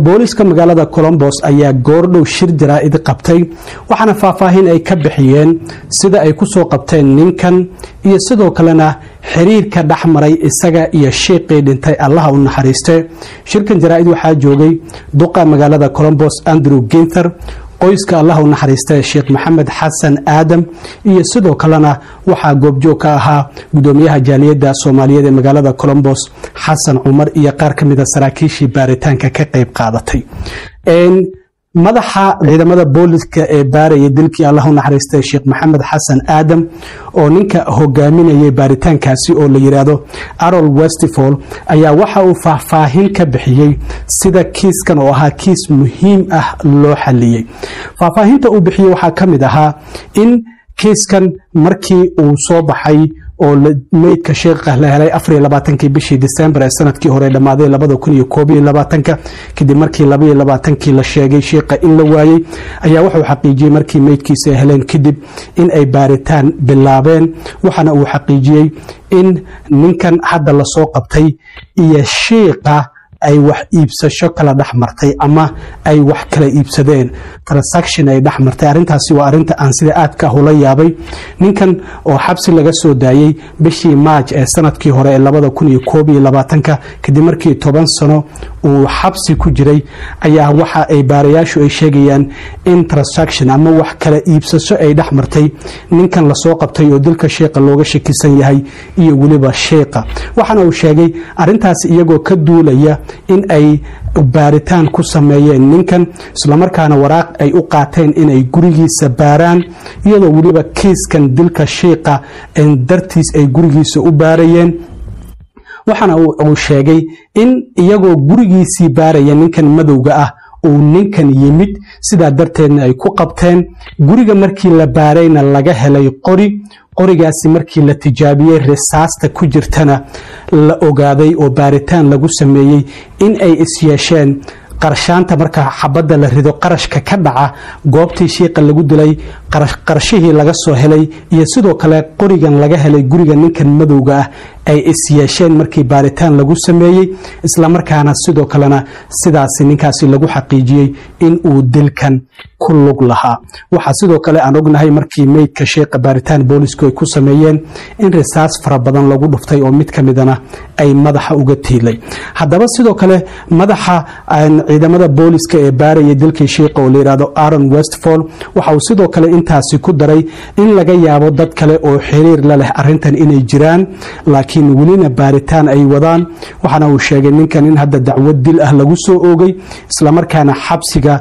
booliska magaalada Columbus ayaa goordhow shir jaraa'id qabtay waxaana faahfaahin ay ka bixiyeen sida ay ku soo qabteen ninkan iyo sidoo kalena xiriirka dhaxmaray isaga iyo sheekay dhintay Allah u naxariistay shirkan jaraa'id waxa joogay duqa magaalada Columbus Andrew Ginther qoyska Allah u naxariistay Sheekh Maxamed Xasan Aadam iyo sidoo kalena waxa goobjoog ka ahaa gudoomiyaha jaaliyadda Soomaaliyeed ee magaalada Columbus Xasan Umar iyo qaar kamid ah saraakiishii baaritaanka ka qayb qaadatay madaxa ciidamada booliska ee baaraya dilkii Allah u naxariistay Sheekh Maxamed Xasan Aadam oo ninka hogaaminayay baaritaankaasi oo la yiraahdo Arol Westfall ayaa waxa uu faahfaahin ka bixiyay sida kiiskan oo ahaa kiis muhiim ah loo xaliyay faahfaahinta uu bixiyay waxa kamid ahaa in kiiskan markii uu soo baxay oo meydka sheekha la helay 24 bishii December ee sanadkii hore dhamaaday 2021 kadib markii 22 la sheegay sheekha in la waayay ayaa wuxuu xaqiijiyay markii meydkiisa ay heleen kadib in ay baaritaan bilaabeen waxana uu xaqiijiyay in ninkan hadda la soo qabtay iyo sheekha ay wax iibsasho kala dhaxmartay ama ay wax kala iibsadeen transaction ay dhaxmartay arintaasi waa arinta aan sida aadka hula yaabay ninkan oo xabsi laga soo daayay bishii March ee sanadkii hore ee 2021 kadib markii 10 sano uu xabsi ku jiray ayaa waxa ay baarayaashu ay sheegayaan in transaction ama wax kala iibsasho ay dhaxmartay ninkan la soo qabtay oo dilka sheekha looga shakisan yahay iyo waliba sheekha waxana uu sheegay arintaasi iyagoo ka duulaya in ay baaritaan ku sameeyeen ninkan isla markaana waraaq ay u qaateen in ay gurigiisa baaraan iyadoo waliba kiiskan dilka sheekha in dartiis ay gurigiisa u baarayeen waxana uu sheegay in iyagoo gurigiisii baaraya ninkan madowga ah uu ninkan yimid sida darteedna ay ku qabteen guriga markii la baarayna laga helay qorigaasi markii la tijaabiyay risaasta ku jirtana la ogaaday oo baaritaan lagu sameeyay in ay isyeesheen qarshaanta marka xabada la rido qarashka ka dhaca goobtii sheekha lagu dilay qarashihii laga soo helay iyo sidoo kale qorigan laga helay guriga ninkan madowga ah ay isyeesheen markii baaritaan lagu sameeyay isla markaana sidoo kalena sidaas ninkaasi lagu xaqiijiyay in uu dilkan ku lug lahaa waxa sidoo kale aan ognahay markii meydka sheekha baaritaan boolisku ay ku sameeyeen in risaas fara badan lagu dhuftay oo mid kamidana ay madaxa uga tiilay haddaba sidoo kale madaxa ciidamada booliska ee baaraya dilkii sheekha oo la yiraahdo Aaron Westfall waxa uu sidoo kale intaasi ku daray in laga yaabo dad kale oo xiriir la leh arintan inay jiraan laakiin welina baaritaan ay wadaan waxana uu sheegay ninkan in hadda dacwad dil ah lagu soo oogay isla markaana xabsiga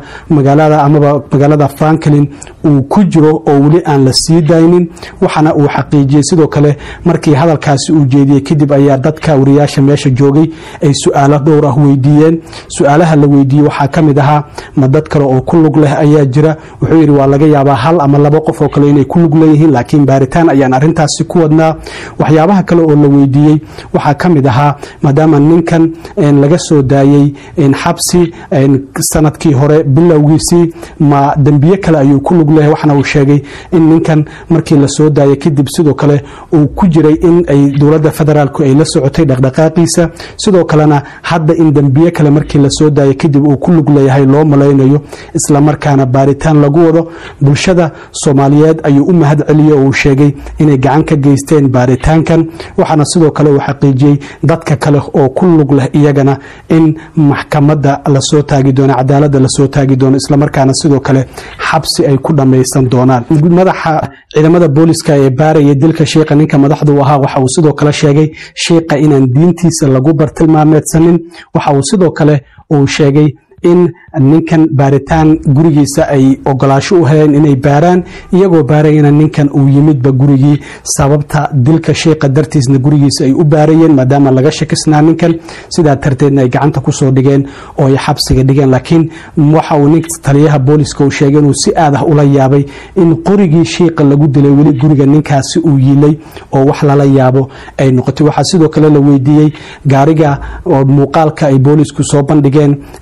magaalada Franklin uu ku jiro oo wali aan la sii daynin waxana uu xaqiijiyay sidoo kale markii hadalkaasi uu jeediyay kadib ayaa dadka wariyaasha meesha joogay ay su'aalo dhowr ah weydiiyeen su'aalaha la weydiiyay waxa kamid ahaa ma dad kale oo ku lug leh ayaa jira wuxuu yiri waa laga yaabaa hal ama laba qof oo kale inay ku lug leeyihiin laakiin baaritaan ayaan arintaasi ku wadnaa waxyaabaha kale oo la weydiiyay waxa kamid ahaa maadaama ninkan laga soo daayay xabsi sanadkii hore bilowgiisii ma dambiye kale ayuu ku lug leeyahay waxana uu sheegay in ninkan markii la soo daayay kadib sidoo kale uu ku jiray in ay dawladda federaalku ay la socotay dhaqdhaqaaqiisa sidoo kalena hadda in dambiye kale markii la soo daayay kadib uu ku lug leeyahay loo maleynayo isla markaana baaritaan lagu wado bulshada Soomaaliyeed ayuu u mahad celiyay oo uu sheegay inay gacan ka geysteen baaritaankan waxana sidoo kale uu xaqiijiyay dadka kale oo ku lug leh iyagana in maxkamadda la soo taagi doono cadaaladda la soo taagi doono isla markaana sidoo kale xabsi ay ku dhameysan doonaan madaxa ciidamada booliska ee baaraya dilka sheekha ninka madaxdu ahaa waxa uu sidoo kale sheegay sheekha inaan diintiisa lagu bartilmaameedsanin waxa uu sidoo kale uu sheegay in ninkan baaritaan gurigiisa ay ogolaasho u heleen inay baaraan iyagoo baarayna ninkan uu yimidba gurigii sababta dilka sheekha dartiisna gurigiisa ay u baarayeen maadaama laga shakisnaa ninkan sidaa tarteedna ay gacanta ku soo dhigeen oo ay xabsiga dhigeen laakiin waxa uu ninka taliyaha booliska uu sheegay inuu si aad ah ula yaabay in qorigii sheekha lagu dilay wali guriga ninkaasi uu yilay oo wax lala yaabo ay noqotay waxa sidoo kale la weydiiyay gaariga oo muuqaalka ay boolisku soo bandhigeen bishan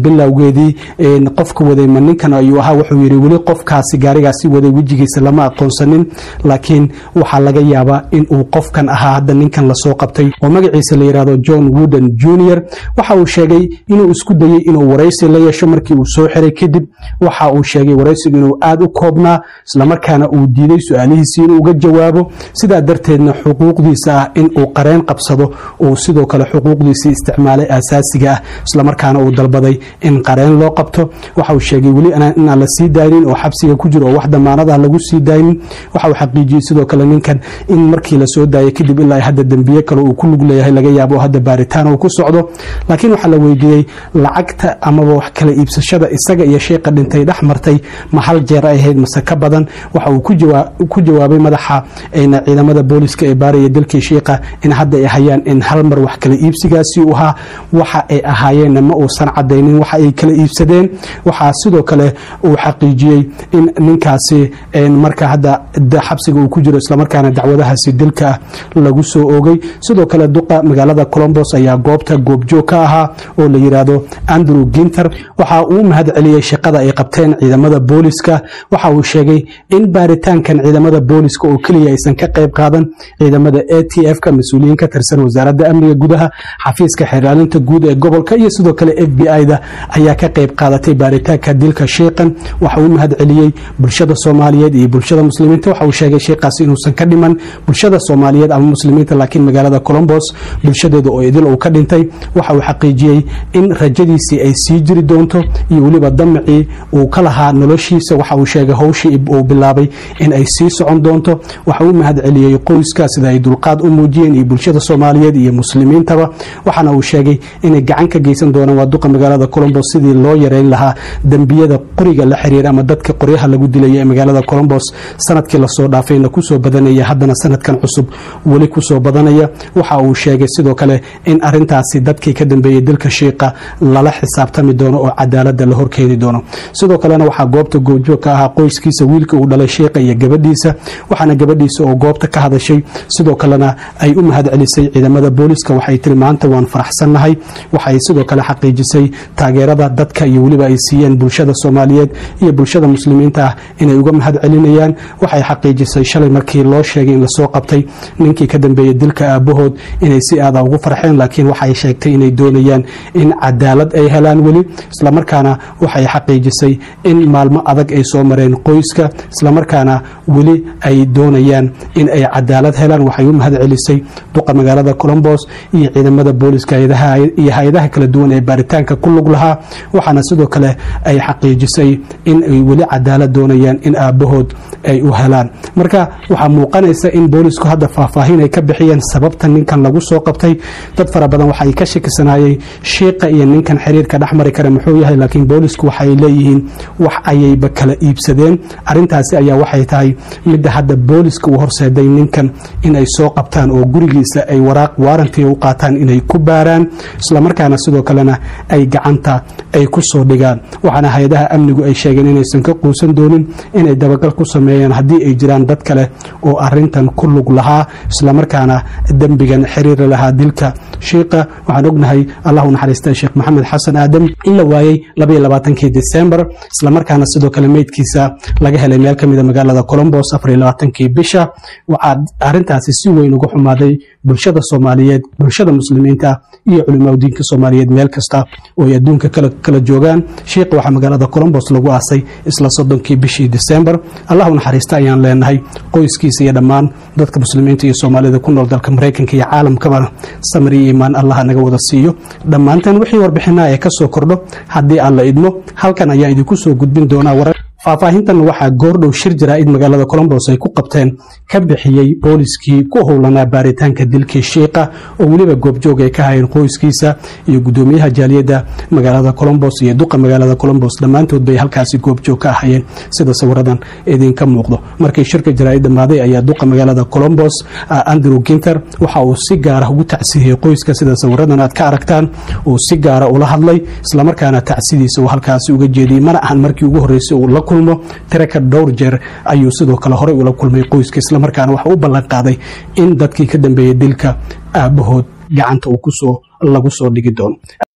bilowgeedii qofka waday ma ninkan ayuu ahaa wuxuu yiri wali qofkaasi gaarigaasi waday wajigiisa lama aqoonsanin laakiin waxa laga yaabaa in uu qofkan ahaa hadda ninkan la soo qabtay oo magaciisa la yiraahdo John Wooden Jr. waxa uu sheegay inuu isku dayay inuu wareysi la yeesho markii uu soo xiray kadib waxa uu sheegay wareysigu inuu aad u koobnaa isla markaana uu diiday su'aalihiisa inuu uga jawaabo sida darteedna xuquuqdiisa ah in uu qareen qabsado oo sidoo kale xuquuqdiisa isticmaalay asaasiga ah isla markaana uu dalbaday in qareen loo qabto waxa uu sheegay wali in la sii daayin oo xabsiga ku jiro oo wax damaanada lagu sii daayin waxa uu xaqiijiyay sidoo kale ninkan in markii la soo daayay kadib ilaa hadda dambiye kale uu ku lug leeyahay laga yaabo hadda baaritaan uu ku socdo laakiin waxa la weydiiyay lacagta ama wax kala iibsashada isaga iyo sheekha dhintay dhaxmartay ma hal jeer ay ahayd mase ka badan waxa uu ku jawaabay madaxa ciidamada booliska ee baaraya dalkii sheekha in hadda ay hayaan in hal mar wax kala iibsigaasi uu ahaa waxa ay ahaayeen ma uusan cadeynin waxa ay kala iibsadeen waxa sidoo kale uu xaqiijiyay in ninkaasi marka hadda xabsiga uu ku jiro isla markaana dacwadahaasi dilka lagu soo oogay sidoo kale duqa magaalada Columbus ayaa goobta goobjoog ka ahaa oo la yiraahdo Andrew Ginter waxa uu mahad celiyay shaqada ay qabteen ciidamada booliska waxa uu sheegay in baaritaankan ciidamada booliska oo kaliya aysan ka qayb qaadan ciidamada ATF ka mas'uuliyiin ka tirsan wasaaradda amniga gudaha xafiiska xiraalinta guud ee gobolka iyo sidoo kale FBI-da ayaa ka qayb qaadatay baaritaanka dilka sheekhan waxa uu mahad celiyay bulshada Soomaaliyeed iyo bulshada muslimiinta waxa uu sheegay sheekhaas inuusan ka dhiman bulshada Soomaaliyeed ama muslimiinta laakiin magaalada Columbus bulshadeedu oo idil uu ka dhintay waxa uu xaqiijiyay in rajadiisii ay sii jiri doonto iyo waliba damci uu ka lahaa noloshiisa waxa uu sheegay hawshii uu bilaabay in ay sii socon doonto waxa uu mahad celiyay qoyska sida ay dulqaad u muujiyeen iyo bulshada Soomaaliyeed iyo muslimiintaba waxana uu sheegay in ay gacan ka geysan doonaan waduqa magaalada Columbus sidii loo yareyn lahaa dambiyada qoriga la xiriir ama dadka qoryaha lagu dilay ee magaalada Columbus sanadkii la soo dhaafayna ku soo badanaya haddana sanadkan cusub wali ku soo badanaya waxa uu sheegay sidoo kale in arintaasi dadkii ka dambeeyay dilka sheekha lala xisaabtami doono oo cadaaladda la horkeeni doono sidoo kalena waxa goobta goobjoog ka ahaa qoyskiisa wiilka uu dhalay sheekha iyo gabadhiisa waxaana gabadhiisa oo goobta ka hadashay sidoo kalena ay u mahad celisay ciidamada booliska waxay tiri maanta waan faraxsanahay waxay sidoo kale xaqiijisay taageerada dadka iyo waliba ay siiyeen bulshada Soomaaliyeed iyo bulshada muslimiinta ah inay uga mahad celinayaan waxay xaqiijisay shalay markii loo sheegay in la soo qabtay ninkii ka dambeeyay dilka aabahood inay si aad ugu farxeen laakiin waxay sheegtay inay doonayaan in cadaalad ay helaan wali isla markaana waxay xaqiijisay in maalmo adag ay soo mareen qoyska isla markaana wali ay doonayaan in ay cadaalad helaan waxay u mahad celisay duqa magaalada Columbus iyo ciidamada booliska iyo hay'adaha kala duwan ee baaritaanka ku lug lahaa waxaana sidoo kale ay xaqiijisay in ay wali cadaalad doonayaan in aabahood ay u helaan marka waxa muuqanaysa in boolisku hadda faahfaahin ay ka bixiyeen sababta ninkan lagu soo qabtay dad fara badan waxay ka shakisanayeen sheekha iyo ninkan xiriirka dhaxmari kara muxuu yahay laakiin boolisku waxay leeyihiin wax ayayba kala iibsadeen arintaasi ayaa waxay tahay mid hadda booliska uu horseeday ninkan in ay soo qabtaan oo gurigiisa ay waraaq waarantii u qaataan inay ku baaraan isla markaana sidoo kalena ay gacanta ay ku soo dhigaan waxaana hay'adaha amnigu ay sheegeen inaysan ka quusan doonin inay dabagal ku sameeyaan haddii ay jiraan dad kale oo arintan ku lug lahaa isla markaana dambigan xiriir lahaa dilka sheekha waxaan ognahay Allahu naxariista Sheekh Maxamed Xasan Aadam in la waayay 22 December isla markaana sidoo kale meydkiisa laga helay meel kamid ah magaalada Columbus 24 bisha waxa arintaasi si weyn uga xumaaday bulshada Soomaaliyeed bulshada muslimiinta iyo culimada diinka Soomaaliyeed meel kasta oo ay adduunka kala joogaan sheekha waxa magaalada Columbus lagu aasay isla 30 bishii December Allahu naxariista ayaan leenahay qoyskiisa iyo dhammaan dadka muslimiinta iyo Soomaalida ku nool dalka Mareykanka iyo caalamka samri iimaan Allah naga wada siiyo dhamaantan wixii warbixinaa ee ka soo kordho haddii aan la idmo halkan ayaa idinku soo gudbin doonaa warar faahfaahintan waxaa goordhow shir jaraa'id magaalada Columbus ay ku qabteen ka bixiyay booliskii ku howlanaa baaritaanka dilkii sheekha oo waliba goobjoog ay ka hayeen qoyskiisa iyo gudoomiyaha jaaliyadda magaalada Columbus iyo duqa magaalada Columbus dhamaantood bay halkaasi goobjoog ka hayeen sida sawiradan idinka muuqdo markii shirka jaraa'id dhamaaday ayaa duqa magaalada Columbus Andrew Ginter waxa uu si gaar ah ugu tacsiiyay qoyska sida sawiradan aad ka aragtaan oo si gaar ah ula hadlay isla markaana tacsidiisa uu halkaasi uga jeediyay mana ahan markii ugu horeysay uu la tiraka dhowr jeer ayuu sidoo kale horey ula kulmay qoyska isla markaana waxa uu ballan qaaday in dadkii ka dambeeyay dilka aabahood gacanta uu lagu soo dhigi doono